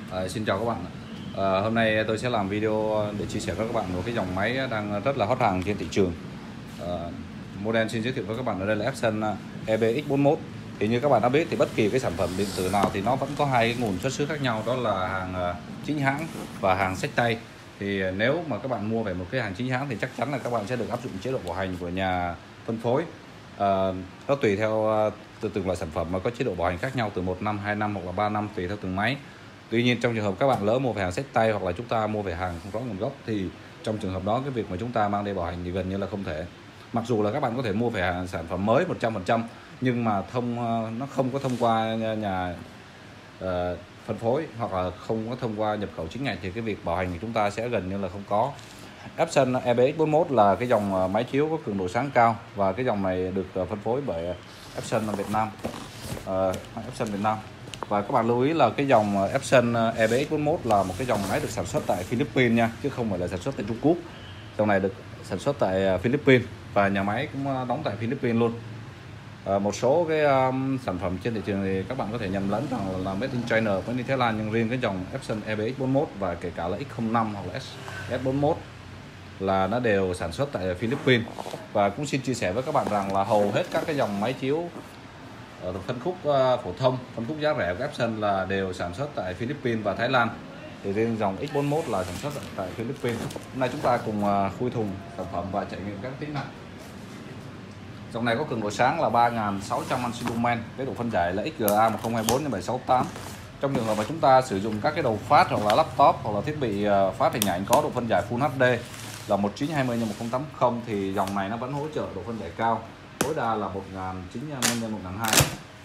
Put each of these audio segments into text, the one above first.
Xin chào các bạn. Hôm nay tôi sẽ làm video để chia sẻ với các bạn một cái dòng máy đang rất là hot hàng trên thị trường. Model xin giới thiệu với các bạn ở đây là Epson EBX41. Thì như các bạn đã biết thì bất kỳ cái sản phẩm điện tử nào thì nó vẫn có hai cái nguồn xuất xứ khác nhau, đó là hàng chính hãng và hàng xách tay. Thì nếu mà các bạn mua về một cái hàng chính hãng thì chắc chắn là các bạn sẽ được áp dụng chế độ bảo hành của nhà phân phối. Nó tùy theo từ từng loại sản phẩm mà có chế độ bảo hành khác nhau, từ 1 năm, 2 năm hoặc là 3 năm tùy theo từng máy. Tuy nhiên trong trường hợp các bạn lỡ mua về hàng xách tay hoặc là chúng ta mua về hàng không rõ nguồn gốc thì trong trường hợp đó cái việc mà chúng ta mang đi bảo hành thì gần như là không thể. Mặc dù là các bạn có thể mua về hàng sản phẩm mới 100% nhưng mà nó không có thông qua nhà phân phối hoặc là không có thông qua nhập khẩu chính ngạch thì cái việc bảo hành của chúng ta sẽ gần như là không có. Epson EBX41 là cái dòng máy chiếu có cường độ sáng cao và cái dòng này được phân phối bởi Epson Việt Nam. Epson Việt Nam. Và các bạn lưu ý là cái dòng Epson EBX41 là một cái dòng máy được sản xuất tại Philippines nha, chứ không phải là sản xuất tại Trung Quốc. Dòng này được sản xuất tại Philippines và nhà máy cũng đóng tại Philippines luôn. Một số cái sản phẩm trên thị trường thì các bạn có thể nhầm lẫn rằng là made in China với in Thái Lan, nhưng riêng cái dòng Epson EBX41 và kể cả là X05 hoặc là S41 là nó đều sản xuất tại Philippines. Và cũng xin chia sẻ với các bạn rằng là hầu hết các cái dòng máy chiếu ở phân khúc phổ thông, phân khúc giá rẻ của Epson là đều sản xuất tại Philippines và Thái Lan. Thì riêng dòng X41 là sản xuất tại Philippines. Hôm nay chúng ta cùng khui thùng sản phẩm và trải nghiệm các tính năng. Dòng này có cường độ sáng là 3600 amp lumen, cái độ phân giải là XGA 1024x768. Trong trường hợp mà chúng ta sử dụng các cái đầu phát hoặc là laptop hoặc là thiết bị phát hình ảnh có độ phân giải Full HD là 1920x1080 thì dòng này nó vẫn hỗ trợ độ phân giải cao, tối đa là 1920x1200.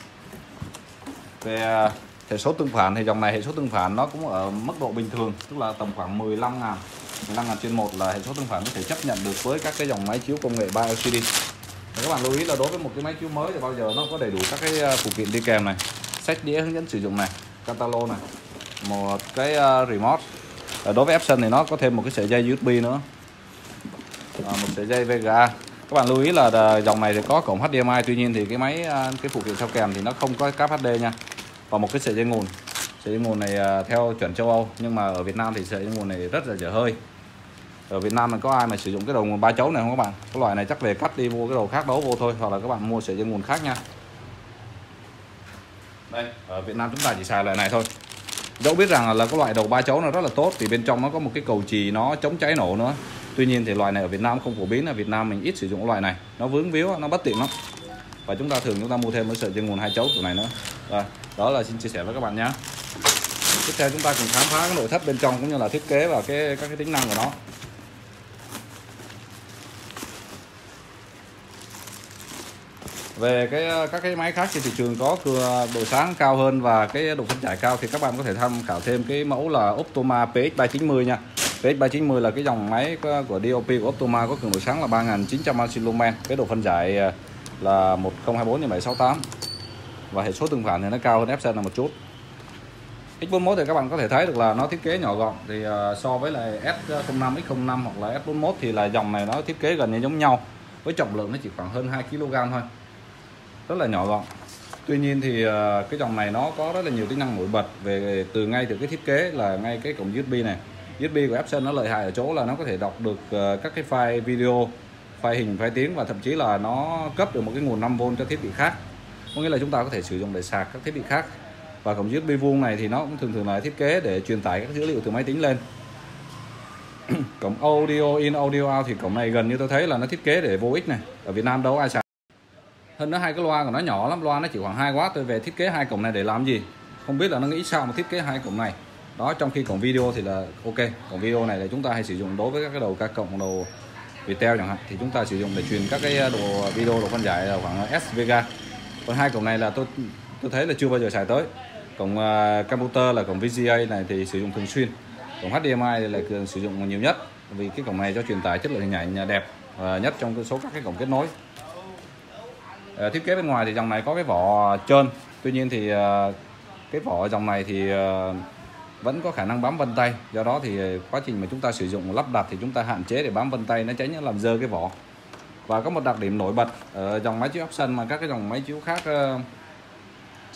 Về hệ số tương phản thì dòng này hệ số tương phản nó cũng ở mức độ bình thường, tức là tầm khoảng 15.000/1 là hệ số tương phản có thể chấp nhận được với các cái dòng máy chiếu công nghệ 3 LCD. Và các bạn lưu ý là đối với một cái máy chiếu mới thì bao giờ nó có đầy đủ các cái phụ kiện đi kèm này, sách đĩa hướng dẫn sử dụng này, catalog này, một cái remote. Đối với Epson thì nó có thêm một cái sợi dây USB nữa, một sợi dây VGA. Các bạn lưu ý là dòng này thì có cổng HDMI, tuy nhiên thì cái phụ kiện theo kèm thì nó không có cáp HD nha. Và một cái sợi dây nguồn. Sợi dây nguồn này theo chuẩn châu Âu, nhưng mà ở Việt Nam thì sợi dây nguồn này rất là dở hơi. Ở Việt Nam mình có ai mà sử dụng cái đầu nguồn 3 chấu này không các bạn? Cái loại này chắc về cắt đi mua cái đầu khác đấu vô thôi, hoặc là các bạn mua sợi dây nguồn khác nha. Đây, ở Việt Nam chúng ta chỉ xài loại này thôi. Dẫu biết rằng là cái loại đầu 3 chấu nó rất là tốt vì bên trong nó có một cái cầu chì nó chống cháy nổ nữa. Tuy nhiên thì loại này ở Việt Nam không phổ biến, ở Việt Nam mình ít sử dụng loại này, nó vướng víu, nó bất tiện lắm. Và chúng ta mua thêm cái sợi dây nguồn 2 chấu kiểu này nữa. Rồi, đó là xin chia sẻ với các bạn nhé. Tiếp theo chúng ta cùng khám phá cái nội thất bên trong cũng như là thiết kế và các cái tính năng của nó. Về các cái máy khác trên thị trường có độ sáng cao hơn và cái độ phân giải cao thì các bạn có thể tham khảo thêm cái mẫu là Optoma PX390 nha. PX390 là cái dòng máy của DOP của Optoma, có cường độ sáng là 3900 amp lumen, cái độ phân giải là 1024x768 và hệ số tương phản thì nó cao hơn Epson là một chút. X41 thì các bạn có thể thấy được là nó thiết kế nhỏ gọn, thì so với lại S05, X05 hoặc là S41 thì là dòng này nó thiết kế gần như giống nhau, với trọng lượng nó chỉ khoảng hơn 2 kg thôi, rất là nhỏ gọn. Tuy nhiên thì cái dòng này nó có rất là nhiều tính năng nổi bật về ngay từ cái thiết kế là ngay cái cổng USB này. USB của Epson nó lợi hại ở chỗ là nó có thể đọc được các cái file video, file hình, file tiếng, và thậm chí là nó cấp được một cái nguồn 5V cho thiết bị khác. Có nghĩa là chúng ta có thể sử dụng để sạc các thiết bị khác. Và cổng USB vuông này thì nó cũng thường là thiết kế để truyền tải các dữ liệu từ máy tính lên. Cổng audio in, audio out thì cổng này gần như tôi thấy là nó thiết kế để vô ích này. Ở Việt Nam đâu ai xài. Hơn nữa hai cái loa của nó nhỏ lắm, loa nó chỉ khoảng 2W. Tôi về thiết kế hai cổng này để làm gì? Không biết là nó nghĩ sao mà thiết kế hai cổng này. Đó, trong khi cổng video thì là ok. Cổng video này là chúng ta hay sử dụng đối với các cái đầu ca cộng, đầu Viettel chẳng hạn, thì chúng ta sử dụng để truyền các cái đồ video, độ phân giải là khoảng SVGA. Còn hai cổng này là tôi thấy là chưa bao giờ xài tới. Cổng computer là cổng VGA này thì sử dụng thường xuyên. Cổng HDMI thì là sử dụng nhiều nhất, vì cái cổng này cho truyền tải chất lượng hình ảnh đẹp nhất trong số các cái cổng kết nối. Thiết kế bên ngoài thì dòng này có cái vỏ trơn, tuy nhiên thì cái vỏ dòng này thì vẫn có khả năng bám vân tay, do đó thì quá trình mà chúng ta sử dụng lắp đặt thì chúng ta hạn chế để bám vân tay, nó tránh làm dơ cái vỏ. Và có một đặc điểm nổi bật ở dòng máy chiếu Epson mà các cái dòng máy chiếu khác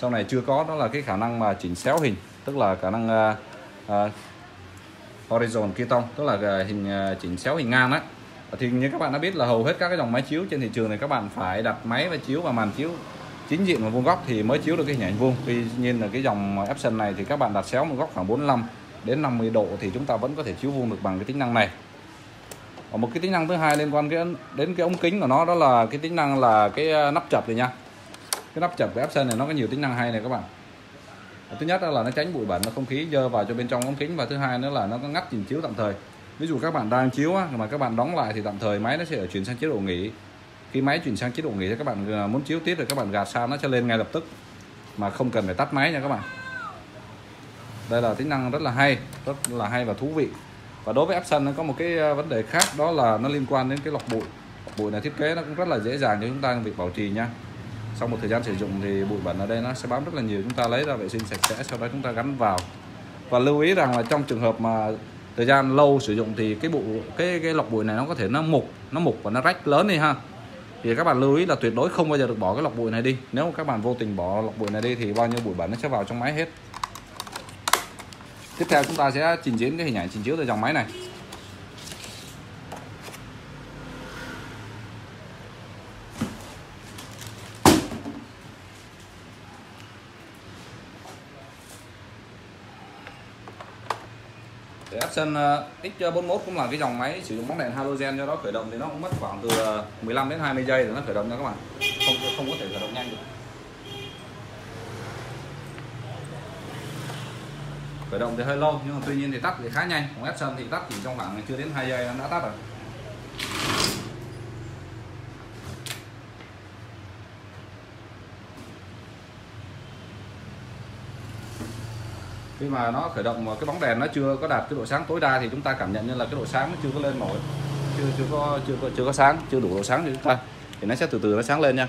sau này chưa có, đó là cái khả năng mà chỉnh xéo hình, tức là khả năng horizon keton, tức là hình chỉnh xéo hình ngang đấy. Thì như các bạn đã biết là hầu hết các cái dòng máy chiếu trên thị trường này các bạn phải đặt máy và chiếu và màn chiếu chính diện và vuông góc thì mới chiếu được cái hình ảnh vuông. Tuy nhiên là cái dòng Epson này thì các bạn đặt xéo một góc khoảng 45 đến 50 độ thì chúng ta vẫn có thể chiếu vuông được bằng cái tính năng này. Và một cái tính năng thứ hai liên quan đến cái ống kính của nó, đó là cái tính năng là cái nắp chập này nha. Cái nắp chập của Epson này nó có nhiều tính năng hay này các bạn. Thứ nhất là nó tránh bụi bẩn và không khí dơ vào cho bên trong ống kính, và thứ hai nữa là nó có ngắt trình chiếu tạm thời. Ví dụ các bạn đang chiếu mà các bạn đóng lại thì tạm thời máy nó sẽ chuyển sang chế độ nghỉ. Khi máy chuyển sang chế độ nghỉ thì các bạn muốn chiếu tiếp thì các bạn gạt sang nó sẽ lên ngay lập tức mà không cần phải tắt máy nha các bạn. Đây là tính năng rất là hay và thú vị. Và đối với Epson nó có một cái vấn đề khác, đó là nó liên quan đến cái lọc bụi. Lọc bụi này thiết kế nó cũng rất là dễ dàng cho chúng ta việc bảo trì nha. Sau một thời gian sử dụng thì bụi bẩn ở đây nó sẽ bám rất là nhiều, chúng ta lấy ra vệ sinh sạch sẽ, sau đó chúng ta gắn vào. Và lưu ý rằng là trong trường hợp mà thời gian lâu sử dụng thì cái lọc bụi này nó có thể nó mục và nó rách lớn đi ha. Thì các bạn lưu ý là tuyệt đối không bao giờ được bỏ cái lọc bụi này đi. Nếu mà các bạn vô tình bỏ lọc bụi này đi thì bao nhiêu bụi bẩn nó sẽ vào trong máy hết. Tiếp theo chúng ta sẽ trình diễn cái hình ảnh trình chiếu từ dòng máy này. Epson X41 cũng là cái dòng máy sử dụng bóng đèn halogen, do đó khởi động thì nó cũng mất khoảng từ 15 đến 20 giây để nó khởi động nha các bạn. Không có thể khởi động nhanh được. Khởi động thì hơi lâu nhưng mà tuy nhiên thì tắt thì khá nhanh. Còn Epson thì tắt chỉ trong khoảng chưa đến 2 giây nó đã tắt rồi. Khi mà nó khởi động mà cái bóng đèn nó chưa có đạt cái độ sáng tối đa thì chúng ta cảm nhận như là cái độ sáng nó chưa có lên nổi, chưa có sáng, chưa đủ độ sáng cho chúng ta, thì nó sẽ từ từ nó sáng lên nha.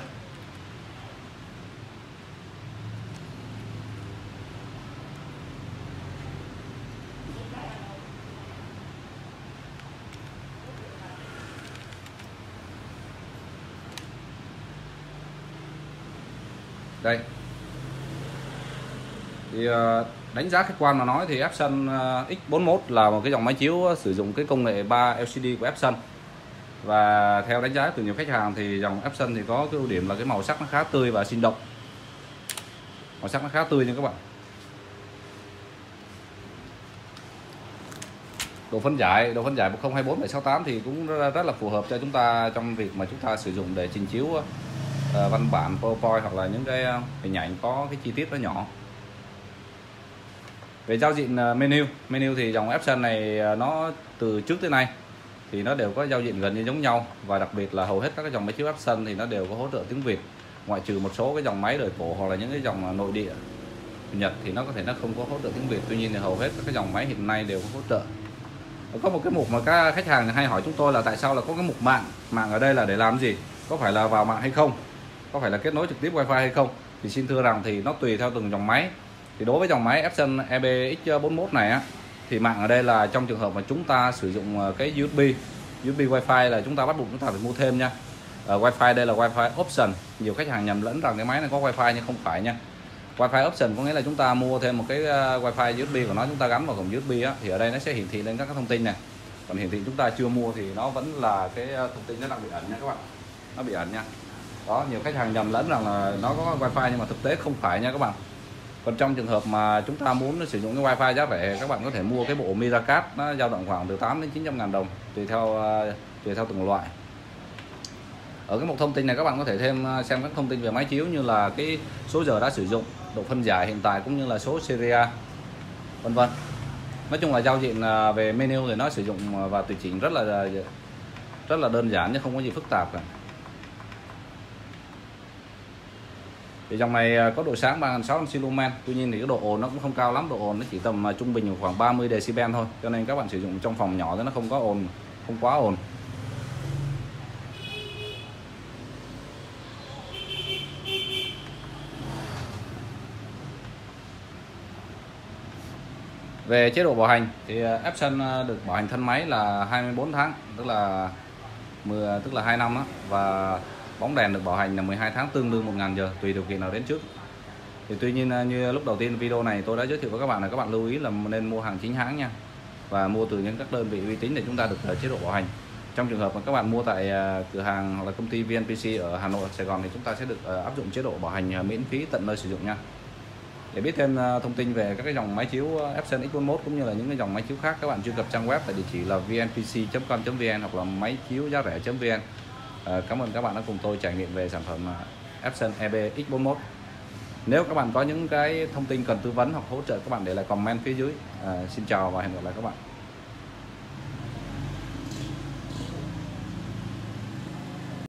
Đây thì đánh giá khách quan mà nói thì Epson X41 là một cái dòng máy chiếu sử dụng cái công nghệ 3 LCD của Epson. Và theo đánh giá từ nhiều khách hàng thì dòng Epson thì có cái ưu điểm là cái màu sắc nó khá tươi và sinh động. Màu sắc nó khá tươi nha các bạn. Độ phân giải 1024/768 thì cũng rất là phù hợp cho chúng ta trong việc mà chúng ta sử dụng để trình chiếu văn bản PowerPoint hoặc là những cái hình ảnh có cái chi tiết nó nhỏ. Về giao diện menu thì dòng Epson này nó từ trước tới nay thì nó đều có giao diện gần như giống nhau, và đặc biệt là hầu hết các cái dòng máy chiếu Epson thì nó đều có hỗ trợ tiếng Việt, ngoại trừ một số cái dòng máy đời cổ hoặc là những cái dòng nội địa Nhật thì nó có thể nó không có hỗ trợ tiếng Việt. Tuy nhiên thì hầu hết các cái dòng máy hiện nay đều có hỗ trợ. Có một cái mục mà các khách hàng hay hỏi chúng tôi là tại sao là có cái mục mạng ở đây là để làm gì, có phải là vào mạng hay không, có phải là kết nối trực tiếp wifi hay không. Thì xin thưa rằng thì nó tùy theo từng dòng máy. Thì đối với dòng máy Epson EBX41 này á, thì mạng ở đây là trong trường hợp mà chúng ta sử dụng cái USB wifi là chúng ta bắt buộc chúng ta phải mua thêm nha. Wifi đây là wifi option, nhiều khách hàng nhầm lẫn rằng cái máy này có wifi nhưng không phải nha. Wifi option có nghĩa là chúng ta mua thêm một cái wifi USB của nó, chúng ta gắn vào cổng USB á, thì ở đây nó sẽ hiển thị lên các cái thông tin này. Còn hiển thị chúng ta chưa mua thì nó vẫn là cái thông tin nó đang bị ẩn nha các bạn, nó bị ẩn nha. Đó, nhiều khách hàng nhầm lẫn rằng là nó có wifi nhưng mà thực tế không phải nha các bạn. Còn trong trường hợp mà chúng ta muốn sử dụng cái wifi giá rẻ, các bạn có thể mua cái bộ Miracast, nó dao động khoảng từ 8 đến 900.000 đồng tùy theo từng loại. Ở cái mục thông tin này các bạn có thể xem các thông tin về máy chiếu như là cái số giờ đã sử dụng, độ phân giải hiện tại cũng như là số series vân vân. Nói chung là giao diện về menu thì nó sử dụng và tùy chỉnh rất là đơn giản chứ không có gì phức tạp cả. Thì dòng này có độ sáng 3600 lumen, tuy nhiên thì cái độ ồn nó cũng không cao lắm, độ ồn nó chỉ tầm trung bình khoảng 30 decibel thôi, cho nên các bạn sử dụng trong phòng nhỏ thì nó không có ồn, không quá ồn. Về chế độ bảo hành thì Epson được bảo hành thân máy là 24 tháng, tức là 2 năm đó, và bóng đèn được bảo hành là 12 tháng tương đương 1000 giờ tùy điều kiện nào đến trước. Thì tuy nhiên như lúc đầu tiên video này tôi đã giới thiệu với các bạn là các bạn lưu ý là nên mua hàng chính hãng nha, và mua từ những các đơn vị uy tín để chúng ta được chế độ bảo hành. Trong trường hợp mà các bạn mua tại cửa hàng hoặc là công ty VNPC ở Hà Nội, Sài Gòn thì chúng ta sẽ được áp dụng chế độ bảo hành miễn phí tận nơi sử dụng nha. Để biết thêm thông tin về các cái dòng máy chiếu Epson X41 cũng như là những cái dòng máy chiếu khác, các bạn truy cập trang web tại địa chỉ là vnpc.com.vn hoặc là máy chiếu giá rẻ.vn. Cảm ơn các bạn đã cùng tôi trải nghiệm về sản phẩm Epson EB X41. Nếu các bạn có những cái thông tin cần tư vấn hoặc hỗ trợ, các bạn để lại comment phía dưới. Xin chào và hẹn gặp lại các bạn.